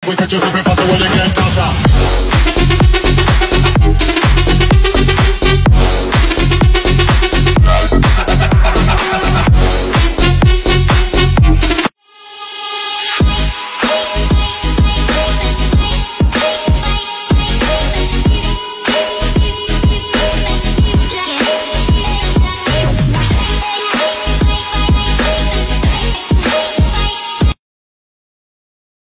We could just be faster when you can't touch her.